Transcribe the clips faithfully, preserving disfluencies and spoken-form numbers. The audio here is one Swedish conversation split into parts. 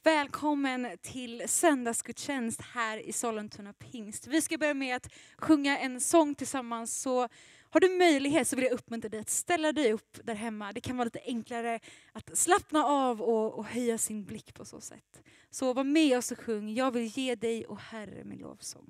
Välkommen till söndagsgudstjänst här i Sollentuna Pingst. Vi ska börja med att sjunga en sång tillsammans. Så har du möjlighet så vill jag uppmuntra dig att ställa dig upp där hemma. Det kan vara lite enklare att slappna av och, och höja sin blick på så sätt. Så var med oss och sjung. Jag vill ge dig, och Herre, min lovsång.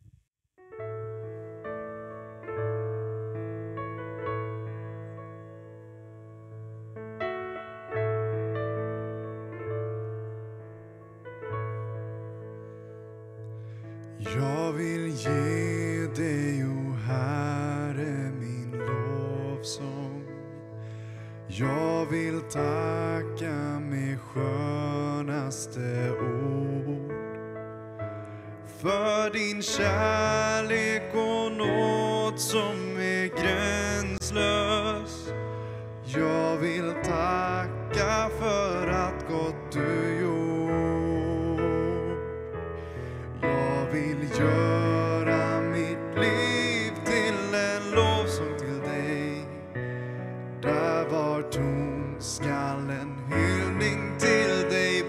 Jag vill ge dig, o Herre, min lovsång. Jag vill tacka med skönaste ord för din kärlek och nåd som är gränslös. Jag vill tacka för att gott du gjort. Jag vill göra mitt liv till en lovsång till dig. Där var ton skall en hyllning till dig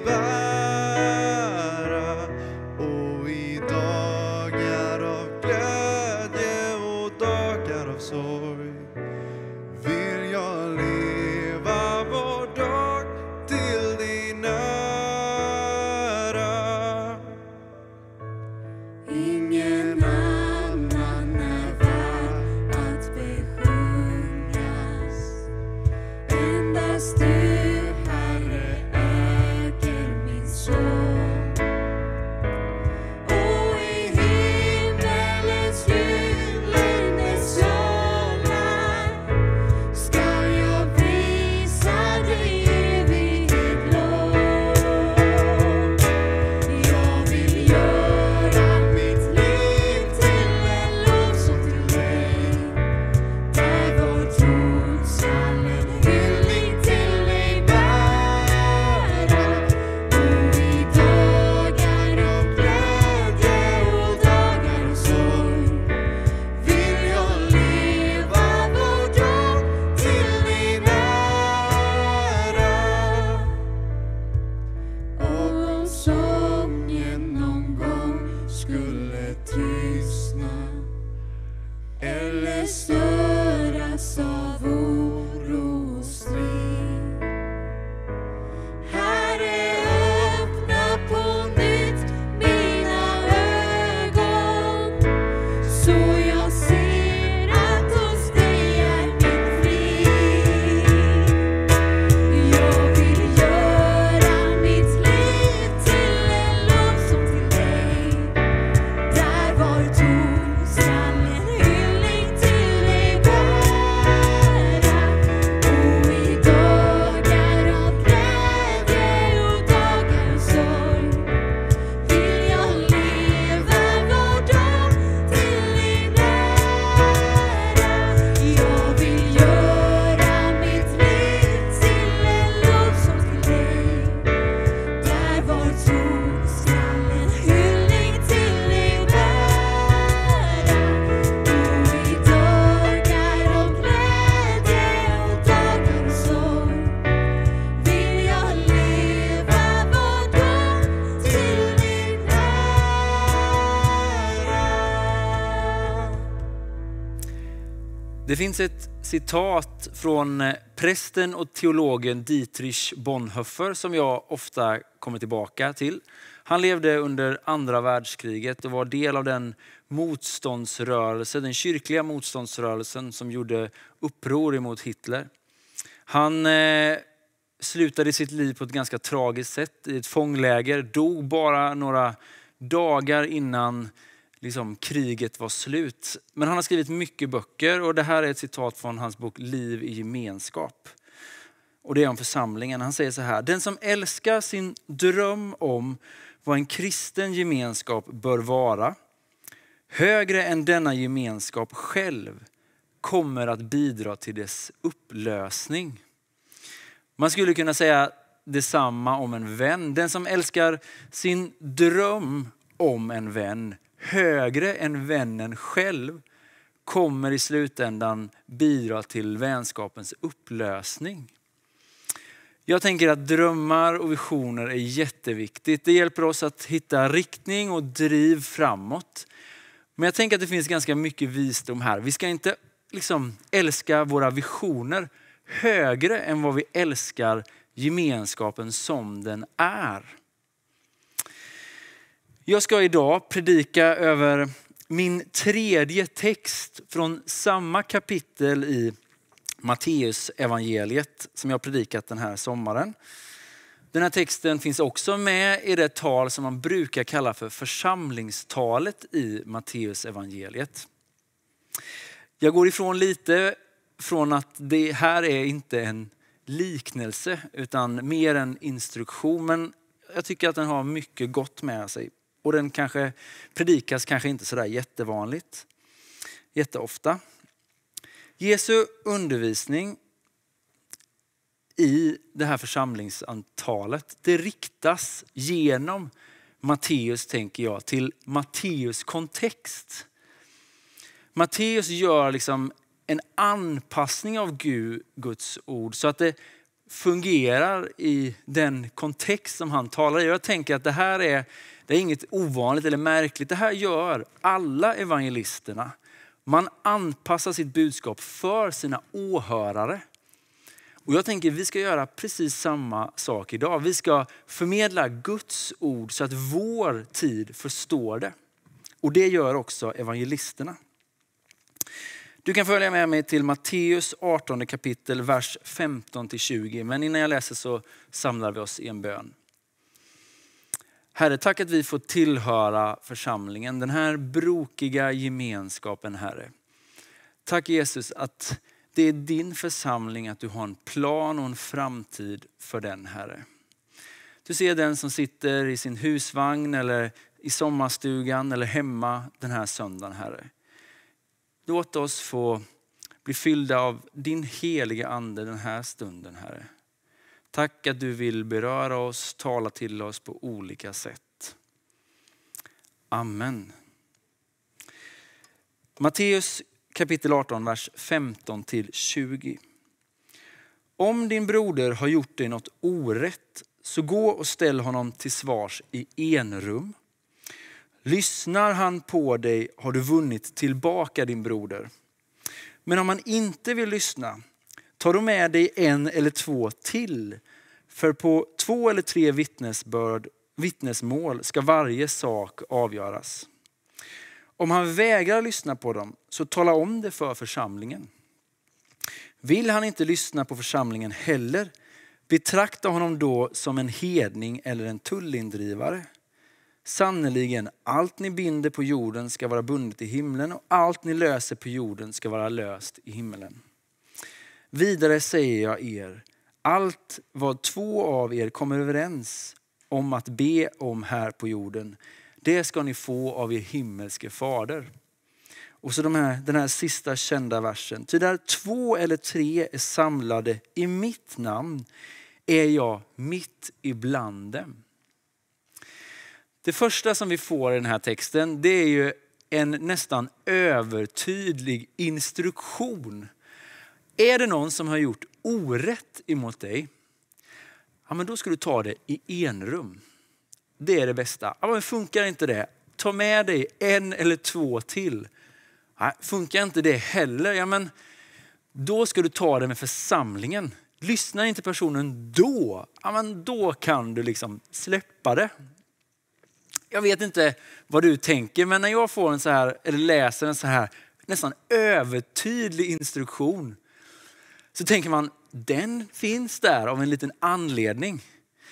bära. Och i dagar av glädje och dagar av sorg vill jag leva var dag till din ära. Ingen annan är värd att besjungas. Endast du, Herre, äger min sång. Och i himmelens gyllene salar ska jag visa dig evighet lång. Jag vill göra mitt liv till en lovsång till dig. Där vår ton skall en hyllning till dig bära. Och i dagar av glädje och dagar av sorg vill jag leva var dag till din ära. Och om sången någon gång skulle tystna eller störas av oro och strid, Herre, öppna på nytt mina ögon så jag ser att hos dig är min frid. Jag vill göra mitt liv till en lovsång till dig. Där var ton skall en hyllning till dig bära. Och i dagar av glädje och dagar av sorg vill jag leva var dag till din ära. Jag vill göra mitt liv till en lovsång till dig. Där var ton skall en hyllning till dig bära. Och i dagar av glädje och dagar av sorg vill jag leva var dag till din ära. Det finns ett citat från prästen och teologen Dietrich Bonhoeffer som jag ofta kommer tillbaka till. Han levde under andra världskriget och var del av den motståndsrörelse, den kyrkliga motståndsrörelsen som gjorde uppror emot Hitler. Han eh, slutade sitt liv på ett ganska tragiskt sätt i ett fångläger, dog bara några dagar innan liksom, kriget var slut. Men han har skrivit mycket böcker och det här är ett citat från hans bok Liv i gemenskap. Och det är om församlingen. Han säger så här: den som älskar sin dröm om vad en kristen gemenskap bör vara, högre än denna gemenskap själv, kommer att bidra till dess upplösning. Man skulle kunna säga detsamma om en vän. Den som älskar sin dröm om en vän högre än vännen själv kommer i slutändan bidra till vänskapens upplösning. Jag tänker att drömmar och visioner är jätteviktigt. Det hjälper oss att hitta riktning och driv framåt. Men jag tänker att det finns ganska mycket visdom här. Vi ska inte liksom älska våra visioner högre än vad vi älskar gemenskapen som den är. Jag ska idag predika över min tredje text från samma kapitel i Matteus evangeliet som jag predikat den här sommaren. Den här texten finns också med i det tal som man brukar kalla för församlingstalet i Matteus evangeliet. Jag går ifrån lite från att det här är inte en liknelse utan mer en instruktion. Men jag tycker att den har mycket gott med sig. Och den kanske predikas kanske inte sådär jättevanligt, jätteofta. Jesu undervisning i det här församlingsantalet, det riktas genom Matteus, tänker jag, till Matteus kontext. Matteus gör liksom en anpassning av Guds ord så att det fungerar i den kontext som han talar i. Jag tänker att det här är, det är inget ovanligt eller märkligt. Det här gör alla evangelisterna. Man anpassar sitt budskap för sina åhörare. Och jag tänker att vi ska göra precis samma sak idag. Vi ska förmedla Guds ord så att vår tid förstår det. Och det gör också evangelisterna. Du kan följa med mig till Matteus artonde kapitel, vers femton till tjugo. Men innan jag läser så samlar vi oss i en bön. Herre, tack att vi får tillhöra församlingen, den här brokiga gemenskapen, Herre. Tack Jesus att det är din församling, att du har en plan och en framtid för den, Herre. Du ser den som sitter i sin husvagn eller i sommarstugan eller hemma den här söndagen, Herre. Låt oss få bli fyllda av din heliga ande den här stunden, Herre. Tack att du vill beröra oss, tala till oss på olika sätt. Amen. Matteus kapitel arton, vers femton till tjugo. Om din broder har gjort dig något orätt, så gå och ställ honom till svars i enrum. Lyssnar han på dig har du vunnit tillbaka din broder. Men om han inte vill lyssna, ta då med dig en eller två till. För på två eller tre vittnesbörd, vittnesmål ska varje sak avgöras. Om han vägrar lyssna på dem, så tala om det för församlingen. Vill han inte lyssna på församlingen heller, betrakta honom då som en hedning eller en tullindrivare. Sannoliken, allt ni binder på jorden ska vara bundet i himlen, och allt ni löser på jorden ska vara löst i himlen. Vidare säger jag er, allt vad två av er kommer överens om att be om här på jorden, det ska ni få av er himmelske fader. Och så de här, den här sista kända versen. Ty där två eller tre är samlade i mitt namn, är jag mitt ibland dem. Det första som vi får i den här texten, det är ju en nästan övertydlig instruktion. Är det någon som har gjort orätt emot dig, ja, men då ska du ta det i enrum. Det är det bästa. Ja, men funkar inte det, ta med dig en eller två till. Ja, funkar inte det heller, ja, men då ska du ta det med församlingen. Lyssnar inte personen då, ja, men då kan du liksom släppa det. Jag vet inte vad du tänker, men när jag får en så här, eller läser en så här nästan övertydlig instruktion, så tänker man, den finns där av en liten anledning.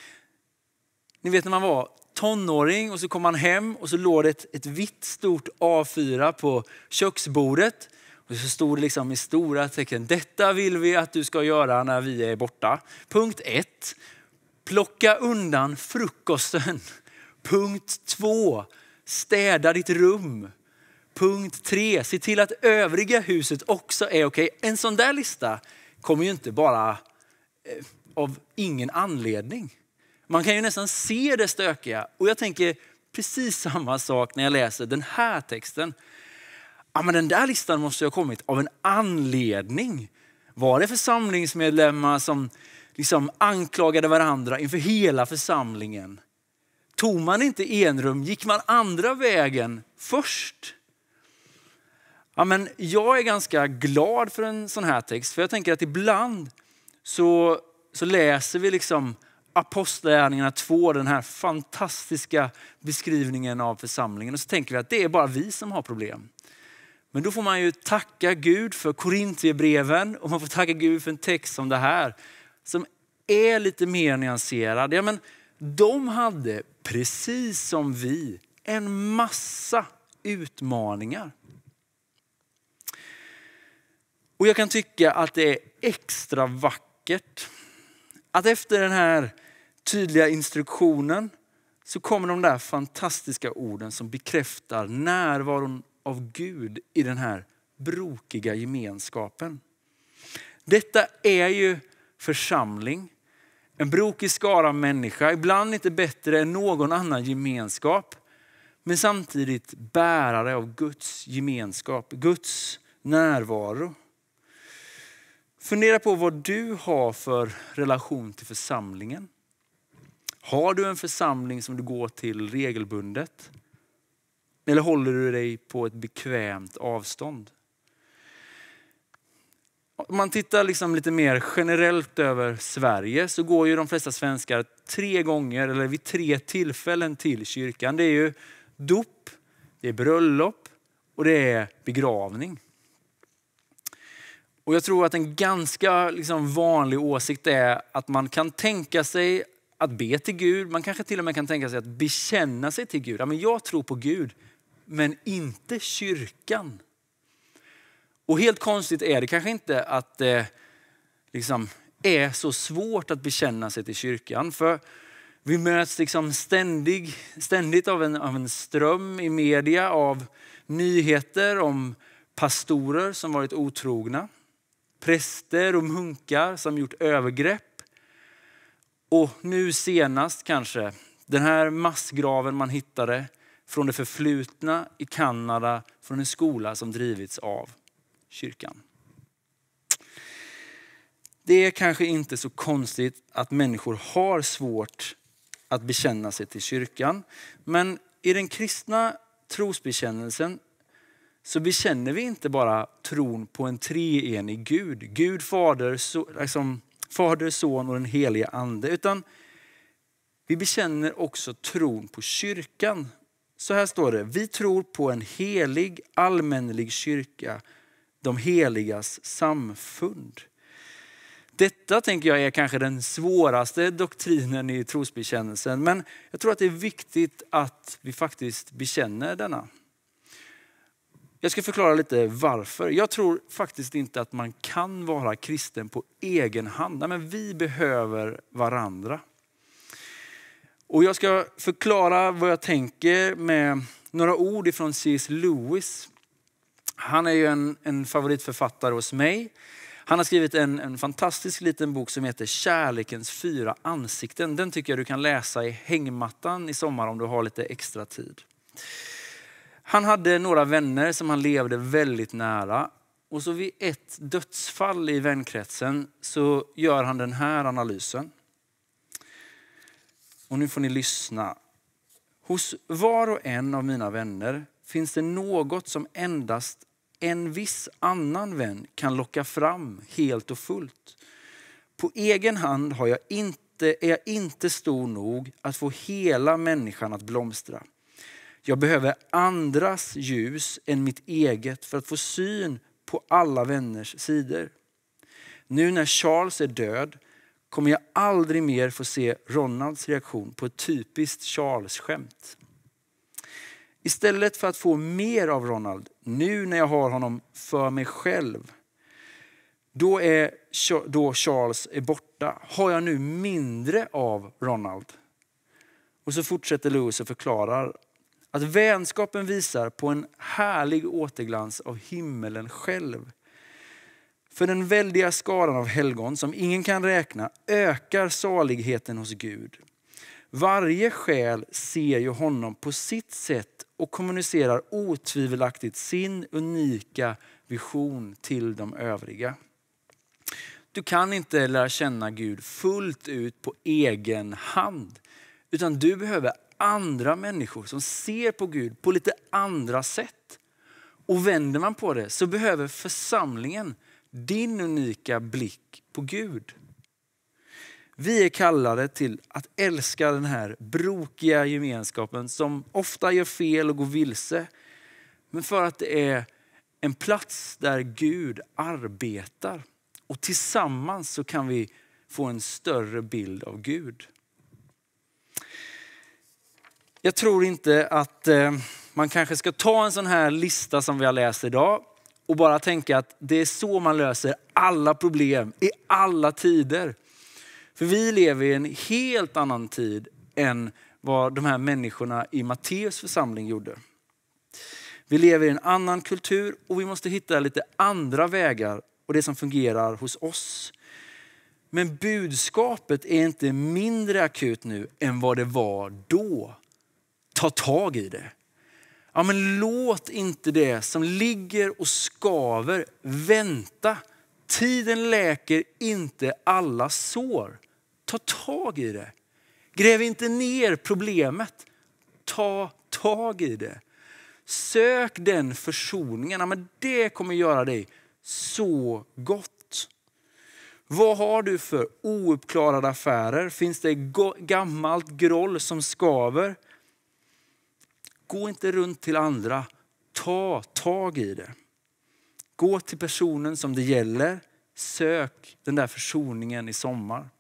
Ni vet när man var tonåring och så kom man hem och så låg det ett, ett vitt stort A fyra på köksbordet. Och så stod det liksom i stora tecken, detta vill vi att du ska göra när vi är borta. Punkt ett, plocka undan frukosten. Punkt två, städa ditt rum. Punkt tre, se till att övriga huset också är okej. En sån där lista kommer ju inte bara eh, av ingen anledning. Man kan ju nästan se det stökiga. Och jag tänker precis samma sak när jag läser den här texten. Ja, men den där listan måste ha kommit av en anledning. Var det församlingsmedlemmar som liksom anklagade varandra inför hela församlingen. Tog man inte enrum, gick man andra vägen först? Ja, men jag är ganska glad för en sån här text, för jag tänker att ibland så, så läser vi liksom Apostlagärningarna två, den här fantastiska beskrivningen av församlingen, och så tänker vi att det är bara vi som har problem. Men då får man ju tacka Gud för Korintierbreven, och man får tacka Gud för en text som det här som är lite mer nyanserad. Ja, men de hade precis som vi en massa utmaningar. Och jag kan tycka att det är extra vackert att efter den här tydliga instruktionen så kommer de där fantastiska orden som bekräftar närvaron av Gud i den här brokiga gemenskapen. Detta är ju församling. En brokig skara människa, ibland inte bättre än någon annan gemenskap, men samtidigt bärare av Guds gemenskap, Guds närvaro. Fundera på vad du har för relation till församlingen. Har du en församling som du går till regelbundet? Eller håller du dig på ett bekvämt avstånd? Om man tittar liksom lite mer generellt över Sverige så går ju de flesta svenskar tre gånger eller vid tre tillfällen till kyrkan. Det är ju dop, det är bröllop och det är begravning. Och jag tror att en ganska liksom vanlig åsikt är att man kan tänka sig att be till Gud. Man kanske till och med kan tänka sig att bekänna sig till Gud. Ja, men jag tror på Gud, men inte kyrkan. Och helt konstigt är det kanske inte att det liksom är så svårt att bekänna sig till kyrkan. För vi möts liksom ständig, ständigt av en, av en ström i media av nyheter om pastorer som varit otrogna. Präster och munkar som gjort övergrepp. Och nu senast kanske den här massgraven man hittade från det förflutna i Kanada från en skola som drivits av kyrkan. Det är kanske inte så konstigt att människor har svårt att bekänna sig till kyrkan. Men i den kristna trosbekännelsen så bekänner vi inte bara tron på en treenig Gud. Gud, fader, so, liksom, fader, son och den helige ande. Utan vi bekänner också tron på kyrkan. Så här står det: vi tror på en helig, allmännelig kyrka, de heligas samfund. Detta tänker jag är kanske den svåraste doktrinen i trosbekännelsen. Men jag tror att det är viktigt att vi faktiskt bekänner denna. Jag ska förklara lite varför. Jag tror faktiskt inte att man kan vara kristen på egen hand. Nej, men vi behöver varandra. Och jag ska förklara vad jag tänker med några ord ifrån C S Lewis. Han är ju en, en favoritförfattare hos mig. Han har skrivit en, en fantastisk liten bok som heter Kärlekens fyra ansikten. Den tycker jag du kan läsa i hängmattan i sommar om du har lite extra tid. Han hade några vänner som han levde väldigt nära. Och så vid ett dödsfall i vänkretsen så gör han den här analysen. Och nu får ni lyssna. Hos var och en av mina vänner finns det något som endast en viss annan vän kan locka fram helt och fullt. På egen hand har jag inte, är jag inte stor nog att få hela människan att blomstra. Jag behöver andras ljus än mitt eget för att få syn på alla vänners sidor. Nu när Charles är död kommer jag aldrig mer få se Ronalds reaktion på ett typiskt Charles-skämt. Istället för att få mer av Ronald, nu när jag har honom för mig själv, då, är, då Charles är borta, har jag nu mindre av Ronald. Och så fortsätter Lewis och förklarar att vänskapen visar på en härlig återglans av himmelen själv. För den väldiga skaran av helgon som ingen kan räkna ökar saligheten hos Gud. Varje själ ser ju honom på sitt sätt och kommunicerar otvivelaktigt sin unika vision till de övriga. Du kan inte lära känna Gud fullt ut på egen hand. Utan du behöver andra människor som ser på Gud på lite andra sätt. Och vänder man på det så behöver församlingen din unika blick på Gud. Vi är kallade till att älska den här brokiga gemenskapen som ofta gör fel och går vilse. Men för att det är en plats där Gud arbetar. Och tillsammans så kan vi få en större bild av Gud. Jag tror inte att eh, man kanske ska ta en sån här lista som vi har läst idag och bara tänka att det är så man löser alla problem i alla tider. För vi lever i en helt annan tid än vad de här människorna i Matteus församling gjorde. Vi lever i en annan kultur och vi måste hitta lite andra vägar och det som fungerar hos oss. Men budskapet är inte mindre akut nu än vad det var då. Ta tag i det. Ja, men låt inte det som ligger och skaver vänta. Tiden läker inte alla sår. Ta tag i det. Gräv inte ner problemet. Ta tag i det. Sök den försoningen. Ja, men det kommer göra dig så gott. Vad har du för ouppklarade affärer? Finns det gammalt groll som skaver? Gå inte runt till andra. Ta tag i det. Gå till personen som det gäller. Sök den där försoningen i sommar.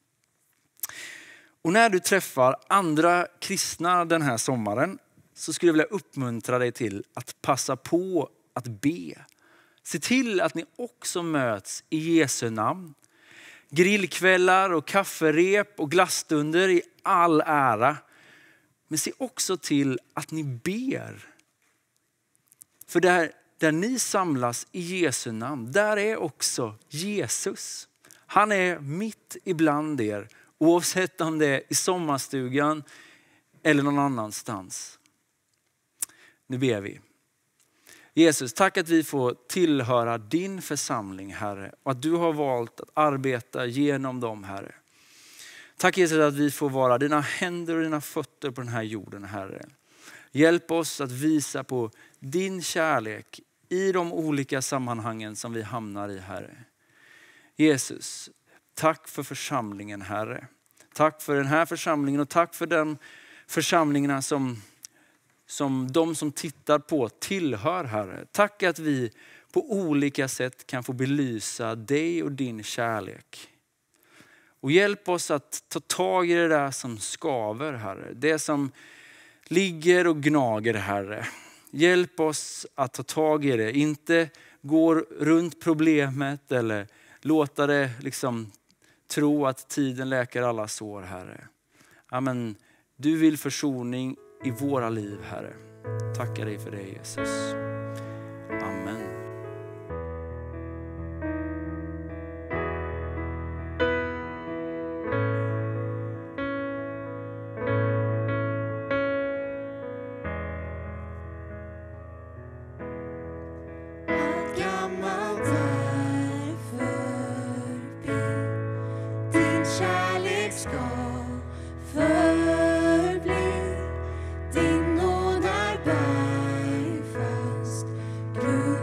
Och när du träffar andra kristna den här sommaren så skulle jag vilja uppmuntra dig till att passa på att be. Se till att ni också möts i Jesu namn. Grillkvällar och kafferep och glasstunder i all ära. Men se också till att ni ber. För där, där ni samlas i Jesu namn, där är också Jesus. Han är mitt ibland er, oavsett om det är i sommarstugan eller någon annanstans. Nu ber vi. Jesus, tack att vi får tillhöra din församling, Herre. Och att du har valt att arbeta genom dem, Herre. Tack Jesus att vi får vara dina händer och dina fötter på den här jorden, Herre. Hjälp oss att visa på din kärlek i de olika sammanhangen som vi hamnar i, Herre. Jesus, tack för församlingen, Herre. Tack för den här församlingen och tack för de församlingarna som, som de som tittar på tillhör, Herre. Tack att vi på olika sätt kan få belysa dig och din kärlek. Och hjälp oss att ta tag i det där som skaver, Herre. Det som ligger och gnager, Herre. Hjälp oss att ta tag i det. Inte gå runt problemet eller låta det liksom tro att tiden läker alla sår, Herre. Amen. Du vill försoning i våra liv, Herre. Tackar dig för det, Jesus. Amen. Allt gammalt är förbi. Din kärlek ska förbli. Din nåd är bergfast grund.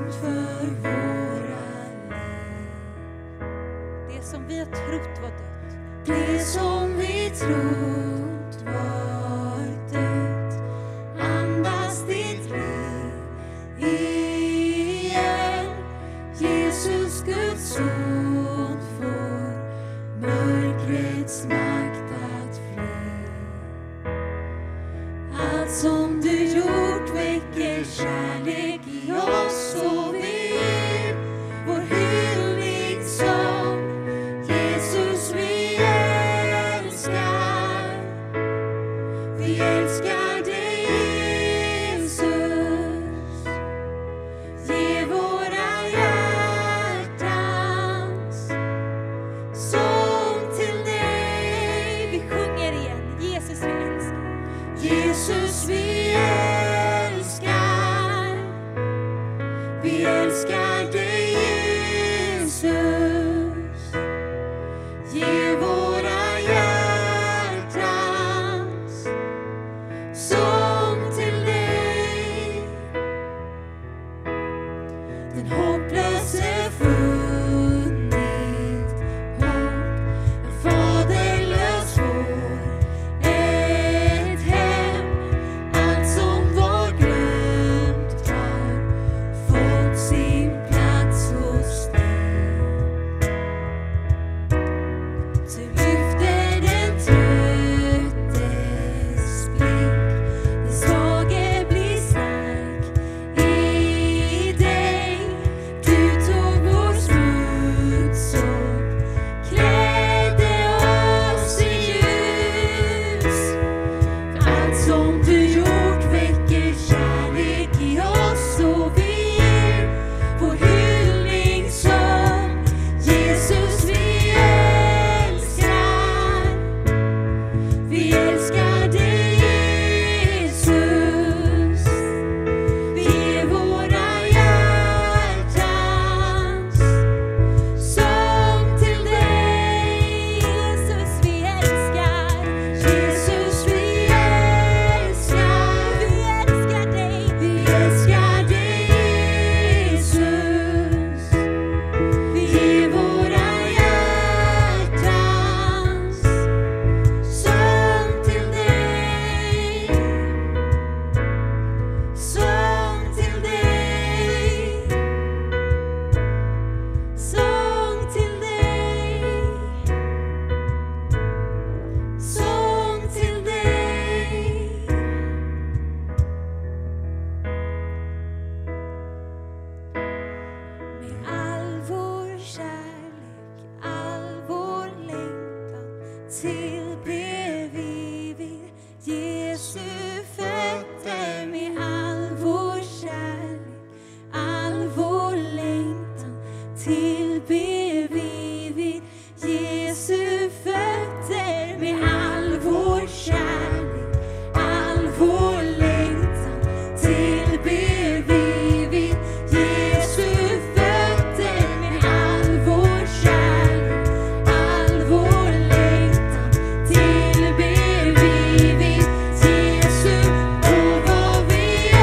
tillber vi vid Jesu fötter med all vår kärlek, all vår längtan. Tillber vi vid Jesu fötter med all vår kärlek, all vår längtan. Tillber vi vid Jesu fötter med all vår kärlek, all vår längtan. Tillber vi vid Jesu, och vad vi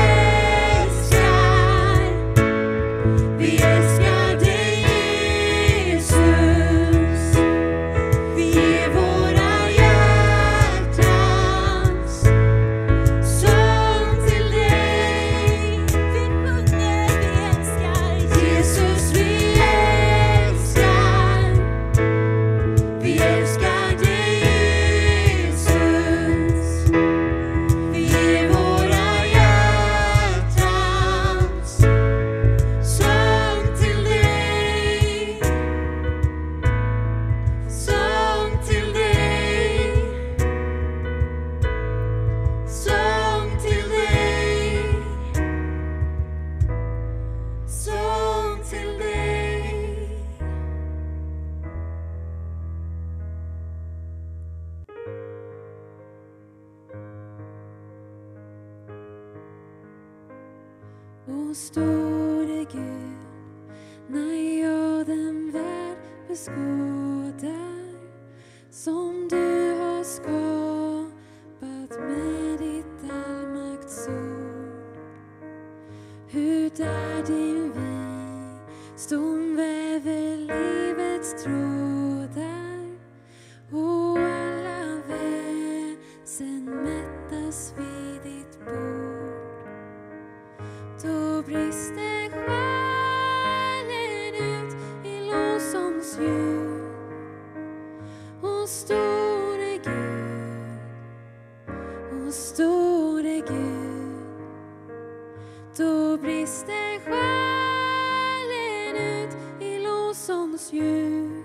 älskar. Vi älskar dig Jesus. Vi ger våra hjärtans sång till dig. Vi sjunger, vi älskar Jesus, vi älskar. Vi älskar dig Jesus. Vi ger våra hjärtans sång till dig. Sång till dig. Sång till dig. Sång till dig. O store Gud, när jag den värld beskådar, som du har skapat med ditt allmaktsord. Hur där din visdom väver livets trådar, och alla väsen mättas vid ditt bord. Då brister själen ut i lovsångsljud. O store Gud, o store Gud. Då brister själen ut i lovsångsljud.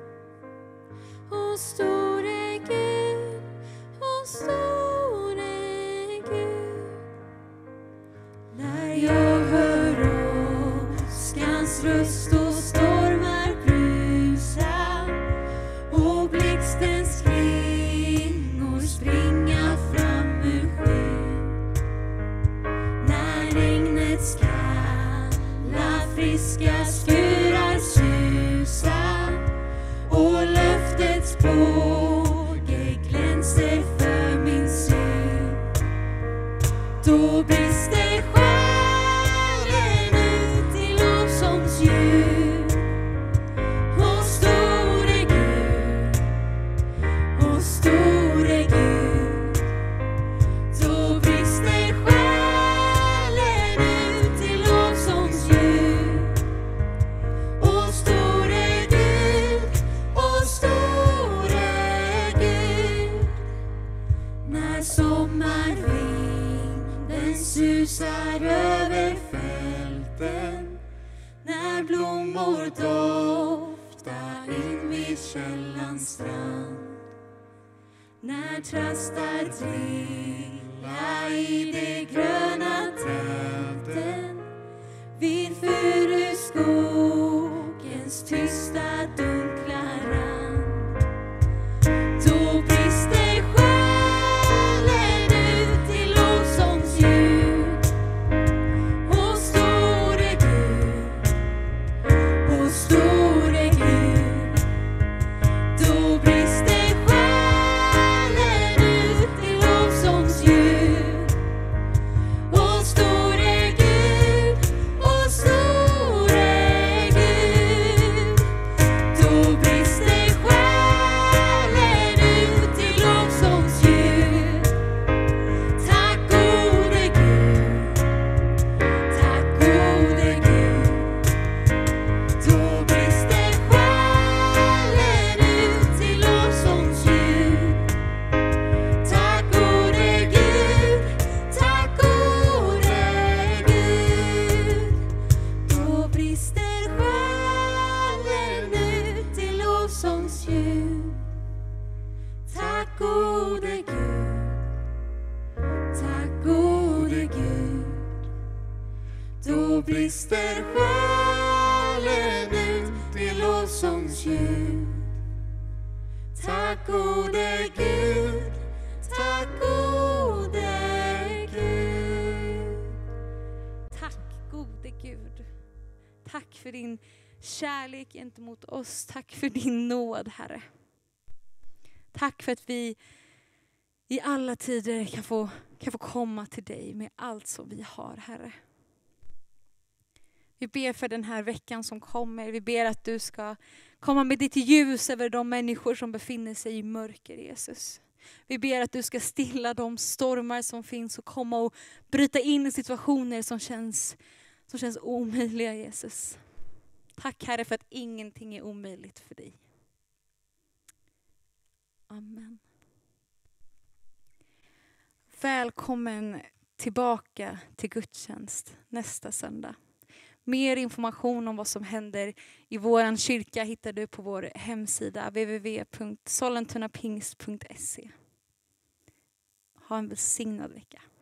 O store Gud, o store Gud. När jag hör åskans röst och stormar brusa, och blixtens klingor springa fram ur skyn. När regnets kalla friska skurar susa, och löftets båge glänser för min syn. Då brister själen ut i lovsångsljud. O store Gud, o store Gud. Då brister själen ut i lovsångsljud. O store Gud, o store Gud. När sommarvinden susar över fälten, när blommor doftar in vid källans strand, när trastar trilla i de gröna tälten, vid furuskogens tysta dunkla rand. Då brister själen ut i lovsångsljud. O store Gud, o store Gud. Då brister själen ut i lovsångsljud. O store Då brister själen ut till lovsångsljud. Tack gode Gud, tack gode Gud. Tack gode Gud. Tack för din kärlek gentemot oss. Tack för din nåd, Herre. Tack för att vi i alla tider kan få, kan få komma till dig med allt som vi har, Herre. Vi ber för den här veckan som kommer. Vi ber att du ska komma med ditt ljus över de människor som befinner sig i mörker, Jesus. Vi ber att du ska stilla de stormar som finns och komma och bryta in i situationer som känns, som känns omöjliga, Jesus. Tack, Herre, för att ingenting är omöjligt för dig. Amen. Välkommen tillbaka till gudstjänst nästa söndag. Mer information om vad som händer i vår kyrka hittar du på vår hemsida w w w punkt sollentunapingst punkt se. Ha en välsignad vecka.